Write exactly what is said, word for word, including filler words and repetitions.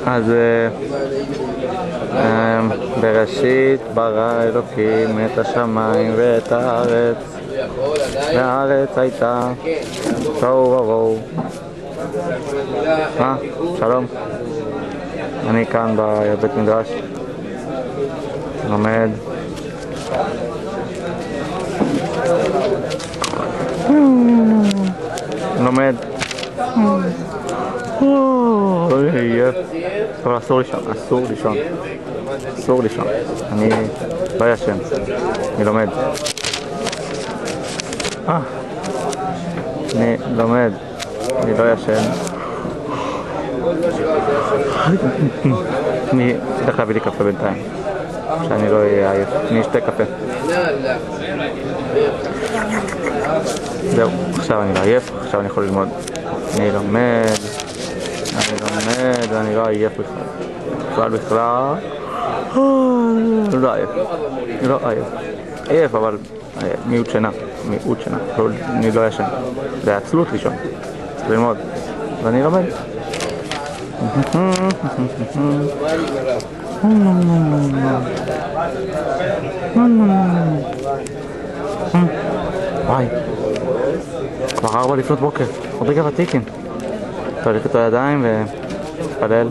אז בראשית ברא אלוקים את השמיים ואת הארץ, והארץ הייתה תוהו ובוהו. אה, שלום, אני כאן בבית מדרש לומד לומד אבל אסור לישון, אסור לישון, אסור לישון. אני לא ישן, אני לומד. אה, אני לומד, אני לא ישן. אני צריך להביא לי קפה בינתיים, שאני לא אהיה עייף. אני אשתה קפה. זהו, עכשיו אני לא עייף, עכשיו אני יכול ללמוד. אני לומד, אני לומד, ואני לא עייף בכלל. בכלל בכלל. לא עייף, לא עייף. עייף, אבל מיעוט שינה, מיעוט שינה. אני לא ישן. זה עצלות לישון. צריך ללמוד. ואני לומד. וואי, כבר ארבע לפנות בוקר, עוד רגע ותיקין. תוליך את הידיים ותפלל.